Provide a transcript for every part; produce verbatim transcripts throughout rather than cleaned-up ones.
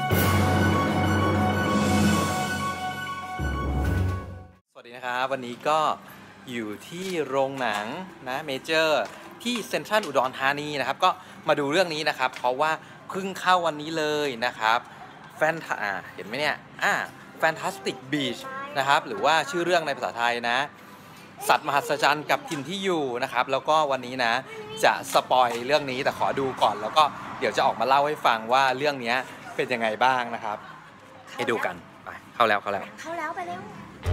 สวัสดีนะครับวันนี้ก็อยู่ที่โรงหนังนะเมเจอร์ที่เซ็นทรัลอุดรธานีนะครับก็มาดูเรื่องนี้นะครับเพราะว่าเพิ่งเข้าวันนี้เลยนะครับแฟนอ่าเห็นไหมเนี่ยอ่า Fantastic Beasts นะครับหรือว่าชื่อเรื่องในภาษาไทยนะสัตว์มหัศจรรย์กับถิ่นที่อยู่นะครับแล้วก็วันนี้นะจะสปอยเรื่องนี้แต่ขอดูก่อนแล้วก็เดี๋ยวจะออกมาเล่าให้ฟังว่าเรื่องนี้เป็นยังไงบ้างนะครับให้ดูกันไปเข้าแล้วเข้าแล้วเข้าแล้วไปเร็ว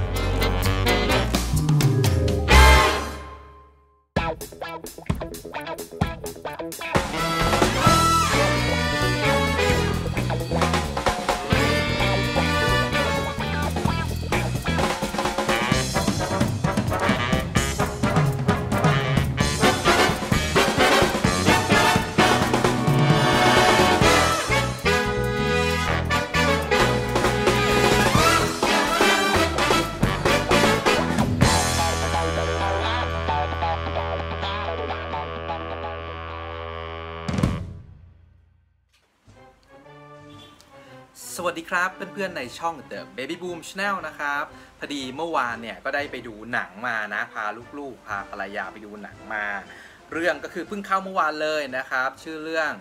สวัสดีครับเพื่อนๆในช่อง The Baby Boom Channel นะครับพอดีเมื่อวานเนี่ยก็ได้ไปดูหนังมานะพาลูกๆพาภรรยาไปดูหนังมาเรื่องก็คือเพิ่งเข้าเมื่อวานเลยนะครับชื่อเรื่อง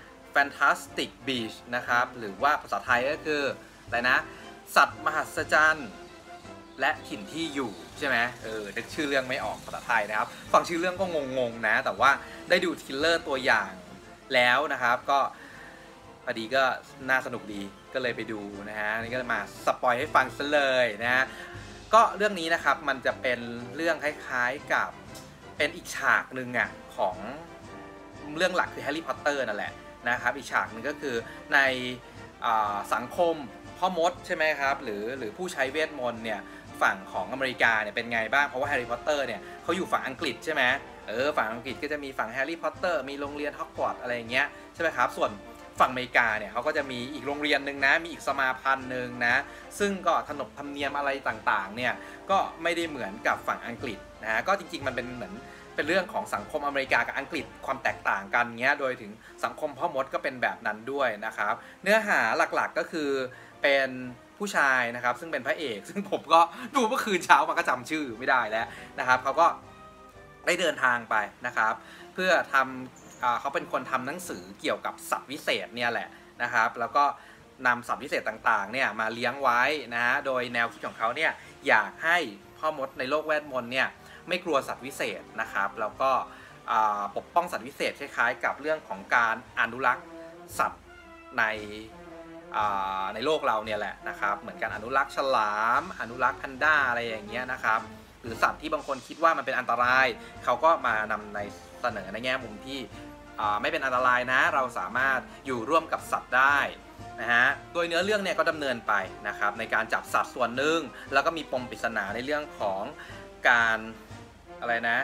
Fantastic Beasts นะครับหรือว่าภาษาไทยก็คืออะไรนะสัตว์มหัศจรรย์และถิ่นที่อยู่ใช่ไหมเออนึกชื่อเรื่องไม่ออกภาษาไทยนะครับฟังชื่อเรื่องก็งงๆนะแต่ว่าได้ดูทริลเลอร์ตัวอย่างแล้วนะครับก็พอดีก็น่าสนุกดีก็เลยไปดูนะฮะนี่ก็มาสปอยให้ฟังซะเลยนะฮะก็เรื่องนี้นะครับมันจะเป็นเรื่องคล้ายๆกับเป็นอีกฉากหนึ่งอ่ะของเรื่องหลักคือแฮร์รี่พอตเตอร์นั่นแหละนะครับอีกฉากหนึ่งก็คือในสังคมพ่อมดใช่ไหมครับหรือหรือผู้ใช้เวทมนต์เนี่ยฝั่งของอเมริกาเนี่ยเป็นไงบ้างเพราะว่าแฮร์รี่พอตเตอร์เนี่ยเขาอยู่ฝั่งอังกฤษใช่ไหมเออฝั่งอังกฤษก็จะมีฝั่งแฮร์รี่พอตเตอร์มีโรงเรียนฮอกวอตส์อะไรอย่างเงี้ยใช่ไหมครับส่วนฝั่งอเมริกาเนี่ยเขาก็จะมีอีกโรงเรียนหนึ่งนะมีอีกสมาพันธ์หนึ่งนะซึ่งก็ขนบธรรมเนียมอะไรต่างๆเนี่ยก็ไม่ได้เหมือนกับฝั่งอังกฤษนะก็จริงๆมันเป็นเหมือนเป็นเรื่องของสังคมอเมริกากับอังกฤษความแตกต่างกันเงี้ยโดยถึงสังคมพ่อมดก็เป็นแบบนั้นด้วยนะครับเนื้อหาหลักๆก็คือเป็นผู้ชายนะครับซึ่งเป็นพระเอกซึ่งผมก็ดูเมื่อคืนเช้ามาก็จำชื่อไม่ได้แล้วนะครับเขาก็ได้เดินทางไปนะครับเพื่อทำเขาเป็นคนทำหนังสือเกี่ยวกับสัตว์วิเศษเนี่ยแหละนะครับแล้วก็นำสัตว์วิเศษต่างๆเนี่ยมาเลี้ยงไว้นะโดยแนวคิดของเขาเนี่ยอยากให้พ่อมดในโลกเวทมนต์เนี่ยไม่กลัวสัตว์วิเศษนะครับแล้วก็ปกป้องสัตว์วิเศษคล้ายๆกับเรื่องของการอนุรักษ์สัตว์ในในโลกเราเนี่ยแหละนะครับเหมือนกันอนุรักษ์ฉลามอนุรักษ์แพนด้าอะไรอย่างเงี้ยนะครับหรือสัตว์ที่บางคนคิดว่ามันเป็นอันตรายเขาก็มานำในเสนอในแง่มุมที่ไม่เป็นอันตรายนะเราสามารถอยู่ร่วมกับสัตว์ได้นะฮะโดยเนื้อเรื่องเนี่ยก็ดำเนินไปนะครับในการจับสัตว์ส่วนหนึ่งแล้วก็มีปมปริศนาในเรื่องของการอะไรนะ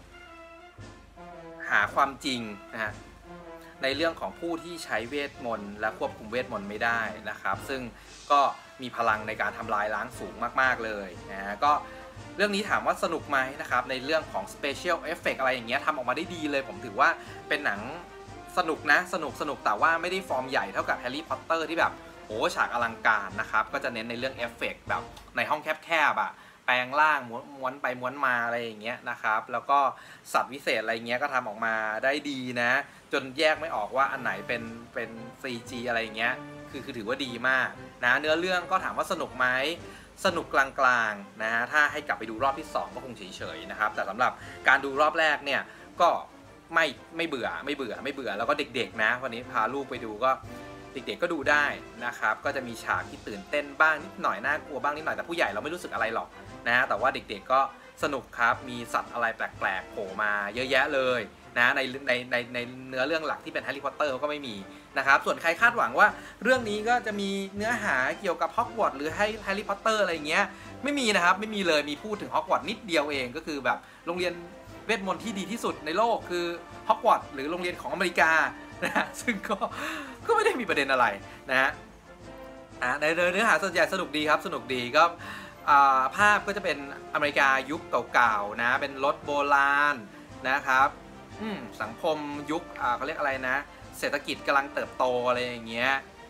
หาความจริงนะฮะในเรื่องของผู้ที่ใช้เวทมนต์และควบคุมเวทมนต์ไม่ได้นะครับซึ่งก็มีพลังในการทำลายล้างสูงมากๆเลยนะฮะก็เรื่องนี้ถามว่าสนุกไหมนะครับในเรื่องของ Special Effect อะไรอย่างเงี้ยทำออกมาได้ดีเลยผมถือว่าเป็นหนังสนุกนะสนุกสนุกแต่ว่าไม่ได้ฟอร์มใหญ่เท่ากับ Harry Potter ที่แบบโอ้ฉากอลังการนะครับก็จะเน้นในเรื่องเอฟเฟกต์แบบในห้องแคบๆอ่ะแปลงร่างม้วนไปม้วนมาอะไรอย่างเงี้ยนะครับแล้วก็สัตว์วิเศษอะไรเงี้ยก็ทำออกมาได้ดีนะจนแยกไม่ออกว่าอันไหนเป็นเป็น ซี จี อะไรอย่างเงี้ยคือคือถือว่าดีมากนะเนื้อเรื่องก็ถามว่าสนุกไหมสนุกกลางๆนะฮะถ้าให้กลับไปดูรอบที่สองก็คงเฉยๆนะครับแต่สำหรับการดูรอบแรกเนี่ยก็ไม่ไม่เบื่อไม่เบื่อไม่เบื่อแล้วก็เด็กๆนะวันนี้พาลูกไปดูก็เด็กๆก็ดูได้นะครับก็จะมีฉากที่ตื่นเต้นบ้างนิดหน่อยน่ากลัวบ้างนิดหน่อยแต่ผู้ใหญ่เราไม่รู้สึกอะไรหรอกนะแต่ว่าเด็กๆก็สนุกครับมีสัตว์อะไรแปลกๆโผล่มาเยอะแยะเลยนะในในในในเนื้อเรื่องหลักที่เป็นแฮร์รี่พอตเตอร์ก็ไม่มีนะครับส่วนใครคาดหวังว่าเรื่องนี้ก็จะมีเนื้อหาเกี่ยวกับฮอกวอตส์หรือให้แฮร์รี่พอตเตอร์อะไรเงี้ยไม่มีนะครับไม่มีเลยมีพูดถึงฮอกวอตส์นิดเดียวเองก็คือแบบโรงเรียนเวทมนต์ที่ดีที่สุดในโลกคือฮอกวอตส์หรือโรงเรียนของอเมริกานะฮะซึ่งก็ก็ไม่ได้มีประเด็นอะไรนะฮะในเนื้อหาส่วนใหญ่สนุกดีครับสนุกดีก็ภาพก็จะเป็นอเมริกายุคเก่าๆนะเป็นรถโบราณนะครับสังคมยุคเขาเรียกอะไรนะเศรษฐกิจกำลังเติบโตอะไรอย่างเงี้ย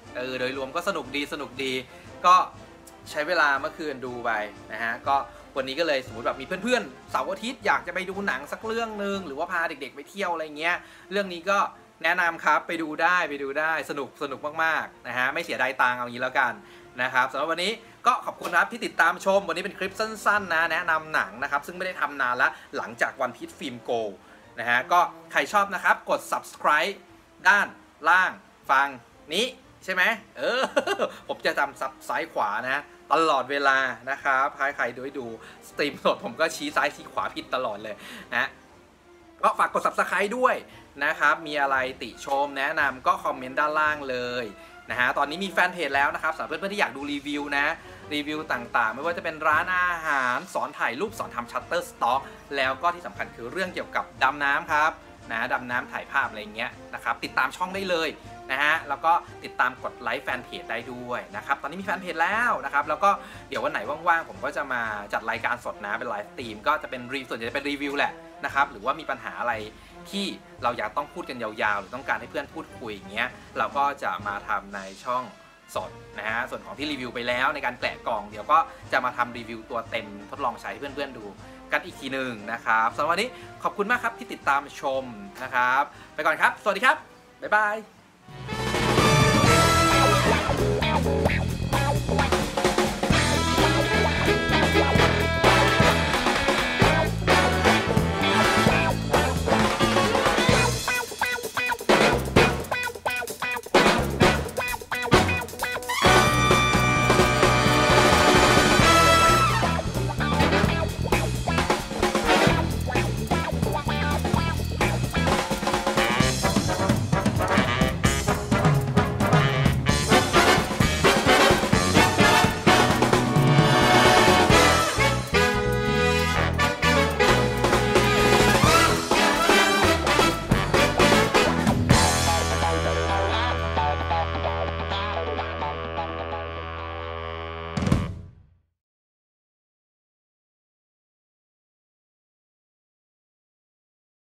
เออโดยรวมก็สนุกดีสนุกดีก็ใช้เวลาเมื่อคืนดูไปนะฮะก็วันนี้ก็เลยสมมติแบบมีเพื่อนๆเสาร์อาทิตย์อยากจะไปดูหนังสักเรื่องนึงหรือว่าพาเด็กๆไปเที่ยวอะไรเงี้ยเรื่องนี้ก็แนะนำครับไปดูได้ไปดูได้สนุกสนุกมากๆนะฮะไม่เสียดายตังค์เอางี้แล้วกันนะครับสำหรับวันนี้ก็ขอบคุณครับที่ติดตามชมวันนี้เป็นคลิปสั้นๆนะแนะนำหนังนะครับซึ่งไม่ได้ทำนานแล้วหลังจากวันพีซฟิล์มโกนะฮะก็ใครชอบนะครับกด ซับสไครบ์ ด้านล่างฟังนี้ใช่ไหมเออ ผมจะจำซับซ้ายขวานะตลอดเวลานะครับใครใครดูดูสตรีมสดผมก็ชี้ซ้ายชี้ขวาผิดตลอดเลยนะก็ฝากกด ซับสไครบ์ ด้วยนะครับมีอะไรติชมแนะนำก็คอมเมนต์ด้านล่างเลยนะฮะตอนนี้มีแฟนเพจแล้วนะครับสำหรับเพื่อนๆที่อยากดูรีวิวนะรีวิวต่างๆไม่ว่าจะเป็นร้านอาหารสอนถ่ายรูปสอนทำชัตเตอร์สต็อกแล้วก็ที่สำคัญคือเรื่องเกี่ยวกับดำน้ำครับนะดำน้ำถ่ายภาพอะไรเงี้ยนะครับติดตามช่องได้เลยนะฮะแล้วก็ติดตามกดไลค์แฟนเพจได้ด้วยนะครับตอนนี้มีแฟนเพจแล้วนะครับแล้วก็เดี๋ยววันไหนว่างๆผมก็จะมาจัดรายการสดนะเป็นไลฟ์สตรีมก็จะเป็นรีส่วนใหญ่จะเป็นรีวิวแหละนะครับหรือว่ามีปัญหาอะไรที่เราอยากต้องพูดกันยาวๆหรือต้องการให้เพื่อนพูดคุยอย่างเงี้ยเราก็จะมาทำในช่องสดนะฮะส่วนของที่รีวิวไปแล้วในการแกะกล่องเดี๋ยวก็จะมาทำรีวิวตัวเต็มทดลองใช้เพื่อนๆดูกันอีกทีหนึ่งนะครับสำหรับวันนี้ขอบคุณมากครับที่ติดตามชมนะครับไปก่อนครับสวัสดีครับบ๊ายบาย